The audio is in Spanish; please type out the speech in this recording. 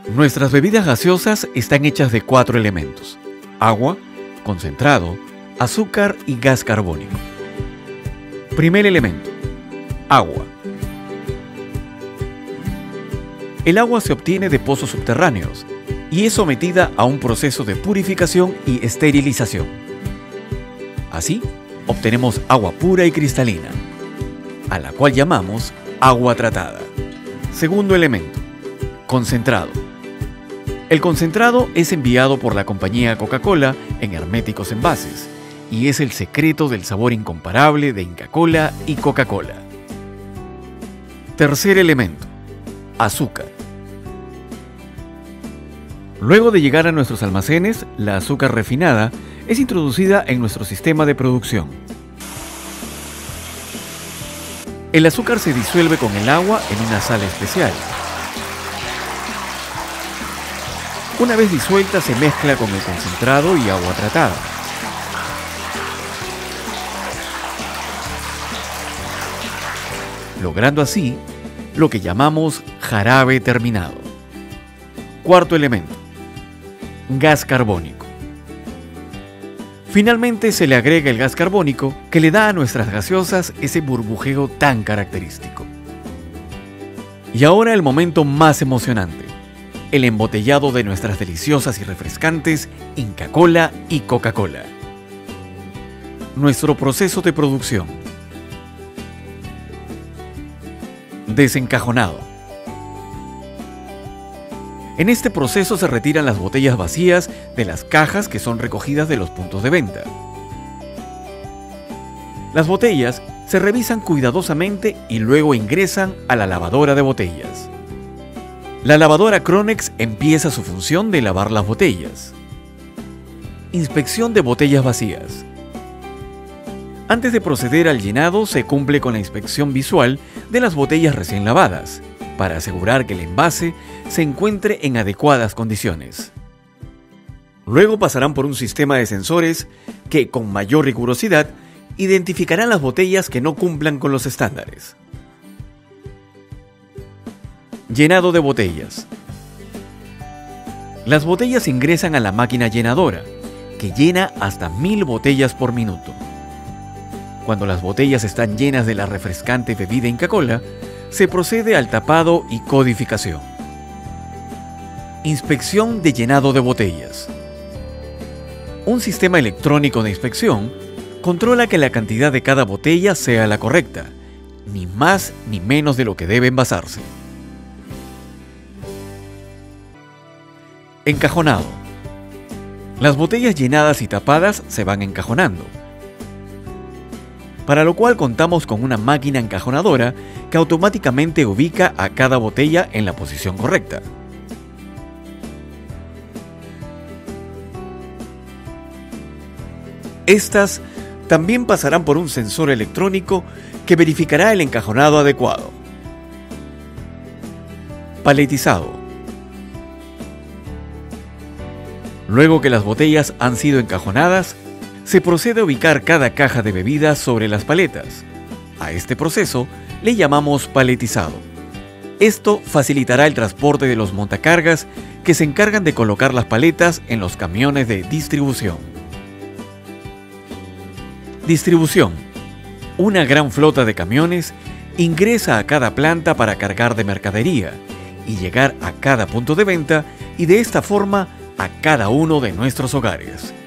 Nuestras bebidas gaseosas están hechas de 4 elementos: agua, concentrado, azúcar y gas carbónico. Primer elemento: agua. El agua se obtiene de pozos subterráneos y es sometida a un proceso de purificación y esterilización. Así, obtenemos agua pura y cristalina, a la cual llamamos agua tratada. Segundo elemento: concentrado. El concentrado es enviado por la compañía Coca-Cola en herméticos envases y es el secreto del sabor incomparable de Inca Kola y Coca-Cola. Tercer elemento: azúcar. Luego de llegar a nuestros almacenes, la azúcar refinada es introducida en nuestro sistema de producción. El azúcar se disuelve con el agua en una sal especial. Una vez disuelta, se mezcla con el concentrado y agua tratada. Logrando así lo que llamamos jarabe terminado. Cuarto elemento: gas carbónico. Finalmente se le agrega el gas carbónico que le da a nuestras gaseosas ese burbujeo tan característico. Y ahora el momento más emocionante: el embotellado de nuestras deliciosas y refrescantes Inca Kola y Coca-Cola. Nuestro proceso de producción. Desencajonado. En este proceso se retiran las botellas vacías de las cajas que son recogidas de los puntos de venta. Las botellas se revisan cuidadosamente y luego ingresan a la lavadora de botellas. La lavadora Cronex empieza su función de lavar las botellas. Inspección de botellas vacías. Antes de proceder al llenado, se cumple con la inspección visual de las botellas recién lavadas, para asegurar que el envase se encuentre en adecuadas condiciones. Luego pasarán por un sistema de sensores que, con mayor rigurosidad, identificarán las botellas que no cumplan con los estándares. Llenado de botellas. Las botellas ingresan a la máquina llenadora, que llena hasta 1000 botellas por minuto. Cuando las botellas están llenas de la refrescante bebida Inca Kola, se procede al tapado y codificación. Inspección de llenado de botellas. Un sistema electrónico de inspección controla que la cantidad de cada botella sea la correcta, ni más ni menos de lo que debe envasarse. Encajonado. Las botellas llenadas y tapadas se van encajonando, para lo cual contamos con una máquina encajonadora que automáticamente ubica a cada botella en la posición correcta. Estas también pasarán por un sensor electrónico que verificará el encajonado adecuado. Paletizado. Luego que las botellas han sido encajonadas, se procede a ubicar cada caja de bebidas sobre las paletas. A este proceso le llamamos paletizado. Esto facilitará el transporte de los montacargas que se encargan de colocar las paletas en los camiones de distribución. Distribución. Una gran flota de camiones ingresa a cada planta para cargar de mercadería y llegar a cada punto de venta y de esta forma a cada uno de nuestros hogares.